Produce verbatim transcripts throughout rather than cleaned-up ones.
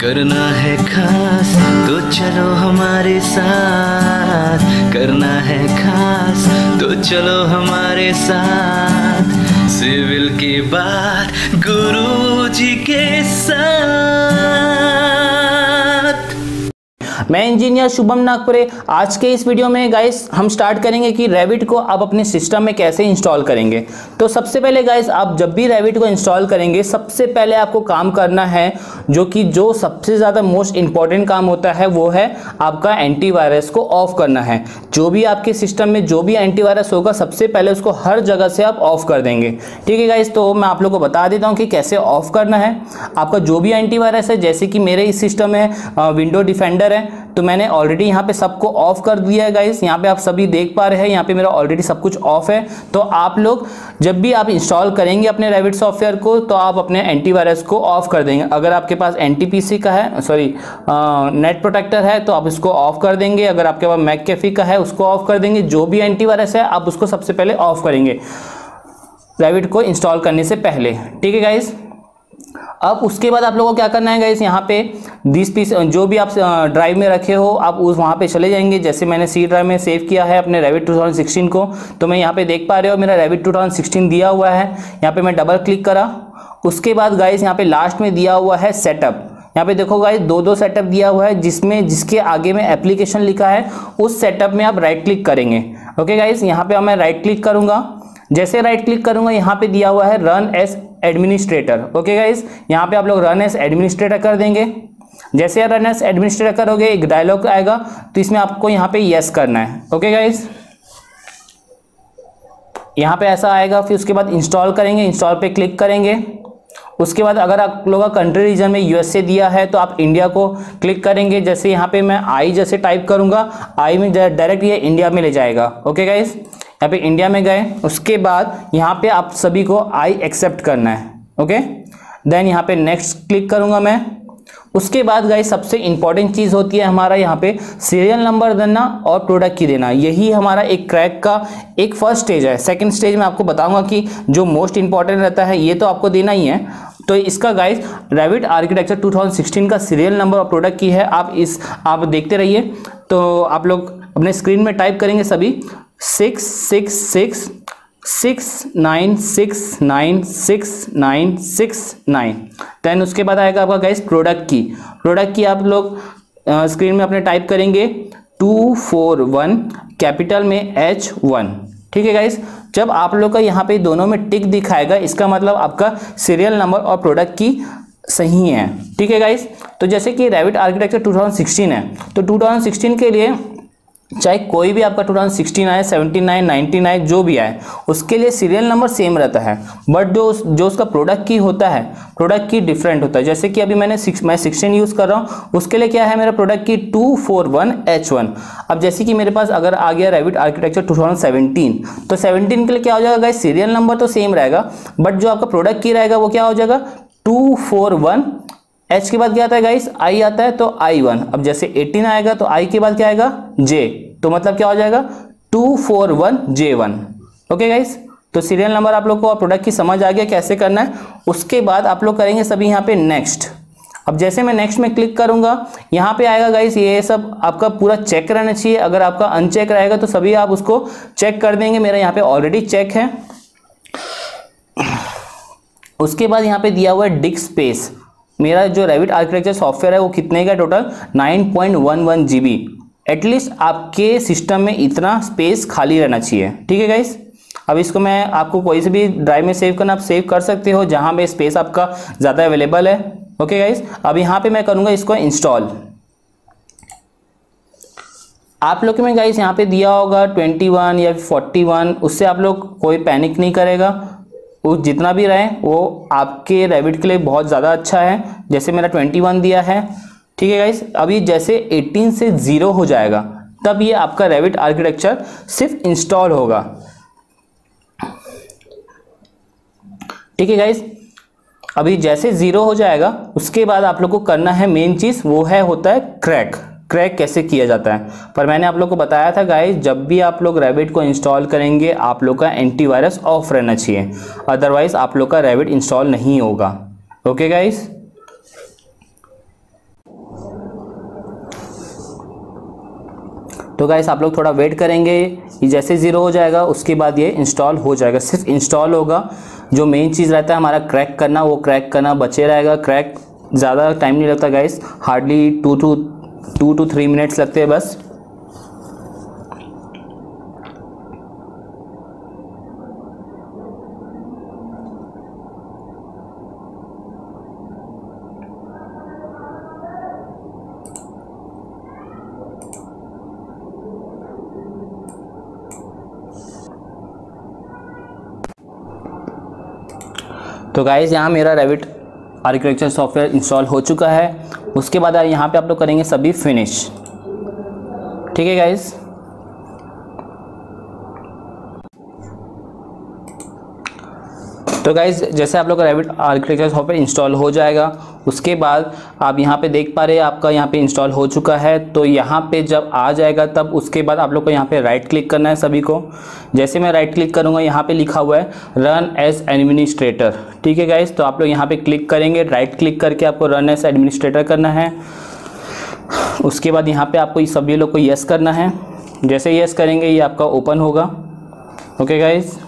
करना है खास तो चलो हमारे साथ, करना है खास तो चलो हमारे साथ, सिविल की बात गुरुजी के साथ। मैं इंजीनियर शुभम नागपुरे। आज के इस वीडियो में गाइस हम स्टार्ट करेंगे कि रैविट को आप अपने सिस्टम में कैसे इंस्टॉल करेंगे। तो सबसे पहले गाइस आप जब भी रैविट को इंस्टॉल करेंगे सबसे पहले आपको काम करना है, जो कि जो सबसे ज़्यादा मोस्ट इंपॉर्टेंट काम होता है वो है आपका एंटीवायरस को ऑफ करना है। जो भी आपके सिस्टम में जो भी एंटीवायरस होगा सबसे पहले उसको हर जगह से आप ऑफ कर देंगे। ठीक है गाइस, तो मैं आप लोग को बता देता हूँ कि कैसे ऑफ करना है। आपका जो भी एंटीवायरस है, जैसे कि मेरे इस सिस्टम में विंडो डिफेंडर है तो मैंने ऑलरेडी यहाँ पे सबको ऑफ कर दिया है गाइस। यहाँ पे आप सभी देख पा रहे हैं, यहाँ पे मेरा ऑलरेडी सब कुछ ऑफ है। तो आप लोग जब भी आप इंस्टॉल करेंगे अपने रैविट सॉफ्टवेयर को तो आप अपने एंटीवायरस को ऑफ कर देंगे। अगर आपके पास एनटीपीसी का है, सॉरी नेट प्रोटेक्टर है, तो आप इसको ऑफ कर देंगे। अगर आपके पास मैककेफी का है उसको ऑफ कर देंगे। जो भी एंटीवायरस है आप उसको सबसे पहले ऑफ करेंगे रैविट को इंस्टॉल करने से पहले। ठीक है गाइस, अब उसके बाद आप लोगों को क्या करना है गाइस, यहाँ पे दिस पीस जो भी आप ड्राइव में रखे हो आप उस वहाँ पे चले जाएंगे। जैसे मैंने सी ड्राइव में सेव किया है अपने रैविट टू थाउजेंड सिक्सटीन को, तो मैं यहाँ पे देख पा रहे हो मेरा रैविट टू थाउजेंड सिक्सटीन दिया हुआ है। यहाँ पे मैं डबल क्लिक करा, उसके बाद गाइस यहाँ पे लास्ट में दिया हुआ है सेटअप। यहाँ पे देखो गाइस दो दो सेटअप दिया हुआ है, जिसमें जिसके आगे में एप्लीकेशन लिखा है उस सेटअप में आप राइट क्लिक करेंगे। ओके गाइस, यहाँ पे मैं राइट क्लिक करूंगा। जैसे राइट क्लिक करूंगा यहाँ पे दिया हुआ है run as administrator. Okay guys, यहाँ पे आप लोग रन एज एडमिनिस्ट्रेटर कर देंगे। जैसे रन एज एडमिनिस्ट्रेटर करोगे एक डायलॉग आएगा, तो इसमें आपको यहाँ पे यस करना है। ओके गाइस, यहाँ पे ऐसा आएगा। फिर उसके बाद इंस्टॉल करेंगे, इंस्टॉल पे क्लिक करेंगे। उसके बाद अगर आप लोगों का कंट्री रीजन में यूएसए दिया है तो आप इंडिया को क्लिक करेंगे। जैसे यहाँ पे मैं आई जैसे टाइप करूंगा, आई में डायरेक्ट ये इंडिया में ले जाएगा। ओके गाइस, यहाँ पे इंडिया में गए। उसके बाद यहाँ पे आप सभी को आई एक्सेप्ट करना है। ओके, देन यहाँ पे नेक्स्ट क्लिक करूंगा मैं। उसके बाद गाइस सबसे इंपॉर्टेंट चीज होती है हमारा यहाँ पे सीरियल नंबर देना और प्रोडक्ट की देना। यही हमारा एक क्रैक का एक फर्स्ट स्टेज है। सेकंड स्टेज में आपको बताऊंगा कि जो मोस्ट इंपॉर्टेंट रहता है ये तो आपको देना ही है। तो इसका guys Revit architecture two thousand sixteen का सीरियल नंबर और प्रोडक्ट की है। आप इस आप देखते रहिए। तो आप लोग अपने स्क्रीन में टाइप करेंगे सभी six six six six nine six nine six nine six nine. Then उसके बाद आएगा आपका गाइस प्रोडक्ट की। प्रोडक्ट की आप लोग स्क्रीन में अपने टाइप करेंगे टू फोर वन कैपिटल में एच वन। ठीक है गाइस, जब आप लोग का यहाँ पे दोनों में टिक दिखाएगा इसका मतलब आपका सीरियल नंबर और प्रोडक्ट की सही है। ठीक है गाइस, तो जैसे कि Revit architecture two thousand sixteen है तो टू थाउजेंड सिक्सटीन के लिए चाहे कोई भी आपका टू थाउजेंड सिक्सटीन आए, सेवेंटी नाइन, नाइंटी नाइन जो भी आए उसके लिए सीरियल नंबर सेम रहता है। बट जो जो उसका प्रोडक्ट की होता है, प्रोडक्ट की डिफरेंट होता है। जैसे कि अभी मैंने सिक्स मैं सिक्सटीन यूज़ कर रहा हूँ, उसके लिए क्या है मेरा प्रोडक्ट की two four one H one. अब जैसे कि मेरे पास अगर आ गया Revit architecture two thousand seventeen, तो सेवेंटीन के लिए क्या हो जाएगा गाइस, सीरियल नंबर तो सेम रहेगा बट जो आपका प्रोडक्ट की रहेगा वो क्या हो जाएगा टू फोर वन। एच के बाद क्या आता है गाइस, आई आता है तो आई वन। अब जैसे एटीन आएगा तो आई के बाद क्या आएगा जे, तो मतलब क्या हो जाएगा two four one J one. Okay guys, तो सीरियल नंबर आप लोग को और प्रोडक्ट की समझ आ गया कैसे करना है। उसके बाद आप लोग करेंगे सभी यहाँ पे नेक्स्ट। अब जैसे मैं नेक्स्ट में क्लिक करूंगा यहाँ पे आएगा गाइस ये सब आपका पूरा चेक रहना चाहिए। अगर आपका अनचेक रहेगा तो सभी आप उसको चेक कर देंगे। मेरा यहाँ पे ऑलरेडी चेक है। उसके बाद यहाँ पे दिया हुआ है डिस्क स्पेस। मेरा जो रैविट आर्किटेक्चर सॉफ्टवेयर है वो कितने का total nine point one one GB. At least आपके सिस्टम में इतना स्पेस खाली रहना चाहिए। ठीक है गाइस, अब इसको मैं आपको कोई से भी ड्राइव में सेव करना आप सेव कर सकते हो जहां पे स्पेस आपका ज़्यादा अवेलेबल है। ओके गाइस, अब यहाँ पे मैं करूँगा इसको इंस्टॉल। आप लोग में गाइस यहाँ पे दिया होगा ट्वेंटी वन या फोर्टी वन, उससे आप लोग कोई पैनिक नहीं करेगा। वो जितना भी रहे वो आपके रैविट के लिए बहुत ज़्यादा अच्छा है। जैसे मेरा ट्वेंटी वन दिया है। ठीक है गाइस, अभी जैसे एटीन से ज़ीरो हो जाएगा तब ये आपका रैविट आर्किटेक्चर सिर्फ इंस्टॉल होगा। ठीक है गाइस, अभी जैसे ज़ीरो हो जाएगा उसके बाद आप लोग को करना है मेन चीज़, वो है होता है क्रैक। क्रैक कैसे किया जाता है, पर मैंने आप लोग को बताया था गाइस, जब भी आप लोग रैविट को इंस्टॉल करेंगे आप लोग का एंटीवायरस ऑफ रहना चाहिए, अदरवाइज आप लोग का रैविट इंस्टॉल नहीं होगा। ओके गाइस, तो गाइस आप लोग थोड़ा वेट करेंगे, ये जैसे ज़ीरो हो जाएगा उसके बाद ये इंस्टॉल हो जाएगा। सिर्फ इंस्टॉल होगा, जो मेन चीज़ रहता है हमारा क्रैक करना, वो क्रैक करना बचे रहेगा। क्रैक ज़्यादा टाइम नहीं लगता guys, hardly two two two two three minutes लगते हैं बस। तो गाइज़ यहाँ मेरा रेविट आर्किटेक्चर सॉफ्टवेयर इंस्टॉल हो चुका है। उसके बाद यहाँ पे आप लोग करेंगे सभी फिनिश। ठीक है गाइज़, तो गाइज़ जैसे आप लोग का रेविट आर्किटेक्चर सॉफ्टवेयर इंस्टॉल हो जाएगा, उसके बाद आप यहाँ पे देख पा रहे हैं आपका यहाँ पे इंस्टॉल हो चुका है। तो यहाँ पे जब आ जाएगा तब उसके बाद आप लोग को यहाँ पे राइट क्लिक करना है सभी को। जैसे मैं राइट क्लिक करूँगा, यहाँ पे लिखा हुआ है रन एज एडमिनिस्ट्रेटर। ठीक है गाइज़, तो आप लोग यहाँ पे क्लिक करेंगे, राइट क्लिक करके आपको रन एज एडमिनिस्ट्रेटर करना है। उसके बाद यहाँ पे आपको सभी लोग को यस करना है। जैसे यस करेंगे ये आपका ओपन होगा। ओके गाइज़,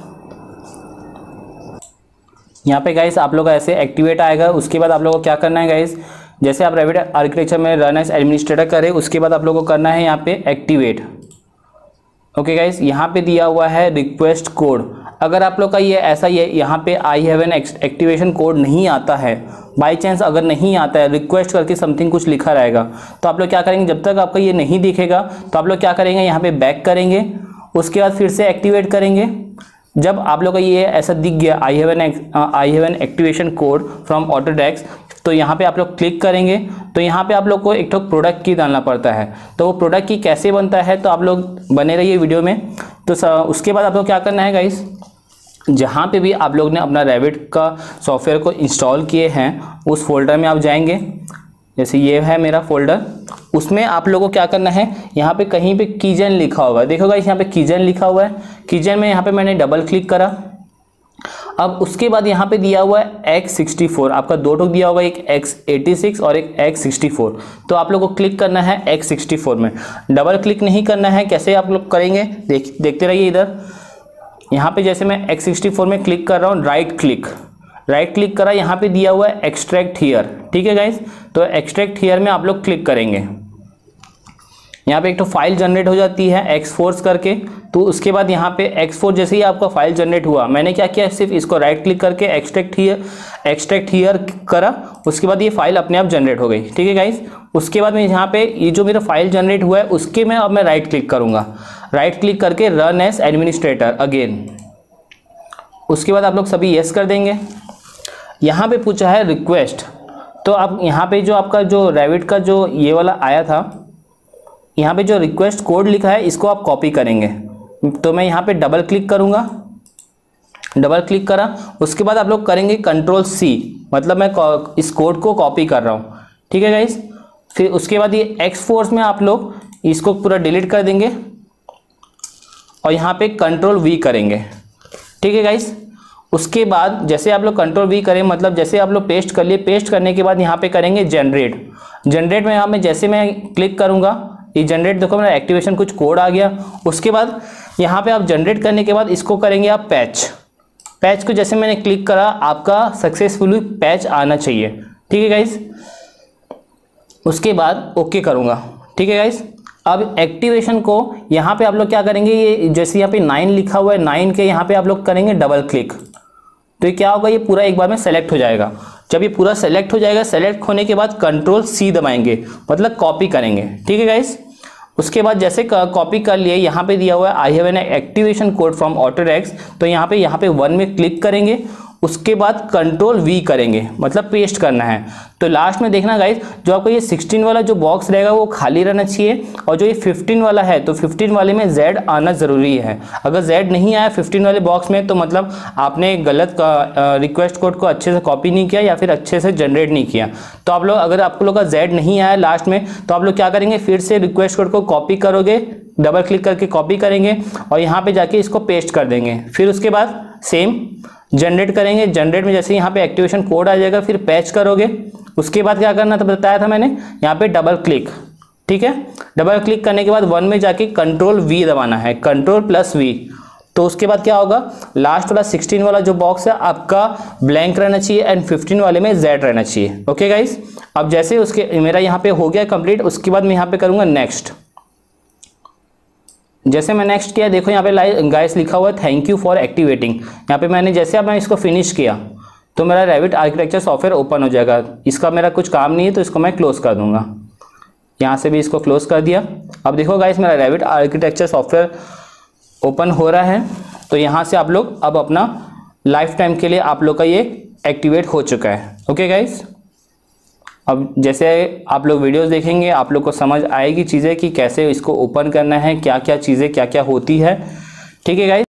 यहाँ पे गाइस आप लोग का ऐसे एक्टिवेट आएगा। उसके बाद आप लोगों को क्या करना है गाइस, जैसे आप रेविट आर्किटेक्चर में रन एज एडमिनिस्ट्रेटर करें, उसके बाद आप लोगों को करना है यहाँ पे एक्टिवेट। ओके गाइस, यहाँ पे दिया हुआ है रिक्वेस्ट कोड। अगर आप लोग का ये ऐसा ये यहाँ पे I have an activation code नहीं आता है, बाई चांस अगर नहीं आता है, रिक्वेस्ट करके समथिंग कुछ लिखा रहेगा, तो आप लोग क्या करेंगे, जब तक आपका ये नहीं दिखेगा तो आप लोग क्या करेंगे, यहाँ पे बैक करेंगे। उसके बाद फिर से एक्टिवेट करेंगे। जब आप लोग का ये ऐसा दिख गया I have an I have an activation code from Autodesk, तो यहाँ पे आप लोग क्लिक करेंगे। तो यहाँ पे आप लोग को एक तो प्रोडक्ट की डालना पड़ता है। तो वो प्रोडक्ट की कैसे बनता है, तो आप लोग बने रहिए वीडियो में। तो उसके बाद आप लोग क्या करना है गाइस, जहाँ पे भी आप लोग ने अपना रेविट का सॉफ्टवेयर को इंस्टॉल किए हैं उस फोल्डर में आप जाएंगे। जैसे ये है मेरा फोल्डर, उसमें आप लोगों को क्या करना है, यहाँ पे कहीं पे कीजेन लिखा होगा, देखो गाइस यहाँ पे कीजेन लिखा हुआ है। कीजेन में यहाँ पे मैंने डबल क्लिक करा। अब उसके बाद यहाँ पे दिया हुआ है एक्स सिक्सटी फोर, आपका दो टोक दिया होगा, एक एक्स एटी सिक्स और एक एक्स सिक्सटी फोर। तो आप लोग को क्लिक करना है एक्स सिक्सटी फोर में, डबल क्लिक नहीं करना है। कैसे आप लोग करेंगे देख देखते रहिए इधर। यहाँ पे जैसे मैं एक्स सिक्सटी फोर में क्लिक कर रहा हूँ, राइट क्लिक राइट क्लिक करा, यहाँ पे दिया हुआ है एक्सट्रैक्ट हियर। ठीक है गाइस, तो एक्सट्रैक्ट हियर में आप लोग क्लिक करेंगे। यहाँ पे एक तो फाइल जनरेट हो जाती है एक्स फोर्स करके। तो उसके बाद यहाँ पे एक्स फोर जैसे ही आपका फाइल जनरेट हुआ, मैंने क्या किया, सिर्फ इसको राइट क्लिक करके एक्सट्रैक्ट हियर एक्सट्रैक्ट हियर करा। उसके बाद ये फाइल अपने आप जनरेट हो गई। ठीक है गाइस, उसके बाद मैं यहाँ पे ये जो मेरा फाइल जनरेट हुआ है उसके में अब मैं राइट क्लिक करूँगा, राइट क्लिक करके रन एज एडमिनिस्ट्रेटर अगेन। उसके बाद आप लोग सभी यस कर देंगे। यहाँ पे पूछा है रिक्वेस्ट, तो आप यहाँ पे जो आपका जो रेविट का जो ये वाला आया था, यहाँ पे जो रिक्वेस्ट कोड लिखा है इसको आप कॉपी करेंगे। तो मैं यहाँ पे डबल क्लिक करूँगा, डबल क्लिक करा। उसके बाद आप लोग करेंगे कंट्रोल सी, मतलब मैं इस कोड को कॉपी कर रहा हूँ। ठीक है गाइस, फिर उसके बाद ये एक्स फोर्स में आप लोग इसको पूरा डिलीट कर देंगे और यहाँ पे कंट्रोल वी करेंगे। ठीक है गाइस, उसके बाद जैसे आप लोग कंट्रोल वी करें, मतलब जैसे आप लोग पेस्ट कर लिए, पेस्ट करने के बाद यहाँ पे करेंगे जनरेट। जनरेट में यहाँ में जैसे मैं क्लिक करूँगा, ये जनरेट देखो मेरा एक्टिवेशन कुछ कोड आ गया। उसके बाद यहाँ पे आप जनरेट करने के बाद इसको करेंगे आप पैच। पैच को जैसे मैंने क्लिक करा, आपका सक्सेसफुली पैच आना चाहिए। ठीक है गाइस, उसके बाद ओके करूँगा। ठीक है गाइस, अब एक्टिवेशन को यहाँ पे आप लोग क्या करेंगे, ये जैसे यहाँ पे नाइन लिखा हुआ है, नाइन के यहाँ पे आप लोग करेंगे डबल क्लिक। तो ये क्या होगा, ये पूरा एक बार में सेलेक्ट हो जाएगा। जब ये पूरा सेलेक्ट हो जाएगा, सेलेक्ट होने के बाद कंट्रोल सी दबाएंगे, मतलब कॉपी करेंगे। ठीक है गाइस, उसके बाद जैसे कॉपी कर लिए, यहाँ पे दिया हुआ है I have an activation code from Autodesk, तो यहाँ पे यहाँ पे वन में क्लिक करेंगे। उसके बाद कंट्रोल वी करेंगे, मतलब पेस्ट करना है। तो लास्ट में देखना गाइस, जो आपको ये सिक्सटीन वाला जो बॉक्स रहेगा वो खाली रहना चाहिए, और जो ये फिफ्टीन वाला है तो फिफ्टीन वाले में जेड आना ज़रूरी है। अगर जेड नहीं आया फिफ्टीन वाले बॉक्स में, तो मतलब आपने गलत रिक्वेस्ट कोड को अच्छे से कॉपी नहीं किया या फिर अच्छे से जनरेट नहीं किया। तो आप लोग, अगर आप लोग का जेड नहीं आया लास्ट में, तो आप लोग क्या करेंगे, फिर से रिक्वेस्ट कोड को कॉपी करोगे, डबल क्लिक करके कॉपी करेंगे और यहाँ पे जाके इसको पेस्ट कर देंगे। फिर उसके बाद सेम जनरेट करेंगे। जनरेट में जैसे यहाँ पे एक्टिवेशन कोड आ जाएगा, फिर पैच करोगे। उसके बाद क्या करना था बताया था मैंने, यहाँ पे डबल क्लिक। ठीक है। डबल क्लिक करने के बाद वन में जाके कंट्रोल वी दबाना है, कंट्रोल प्लस वी। तो उसके बाद क्या होगा, लास्ट वाला सिक्सटीन वाला जो बॉक्स है आपका ब्लैंक रहना चाहिए एंड फिफ्टीन वाले में जेड रहना चाहिए। ओके गाइस, अब जैसे उसके मेरा यहाँ पे हो गया कंप्लीट, उसके बाद मैं यहाँ पे करूँगा नेक्स्ट। जैसे मैं नेक्स्ट किया, देखो यहाँ पे गाइस लिखा हुआ है थैंक यू फॉर एक्टिवेटिंग। यहाँ पे मैंने जैसे अब मैं इसको फिनिश किया तो मेरा रेविट आर्किटेक्चर सॉफ्टवेयर ओपन हो जाएगा। इसका मेरा कुछ काम नहीं है तो इसको मैं क्लोज कर दूंगा। यहाँ से भी इसको क्लोज कर दिया। अब देखो गाइस मेरा रेविट आर्किटेक्चर सॉफ्टवेयर ओपन हो रहा है। तो यहाँ से आप लोग अब अपना लाइफ टाइम के लिए आप लोग का ये एक्टिवेट हो चुका है। ओके गाइस, अब जैसे आप लोग वीडियोस देखेंगे आप लोग को समझ आएगी चीज़ें कि कैसे इसको ओपन करना है, क्या क्या चीज़ें क्या क्या होती है। ठीक है गाइस।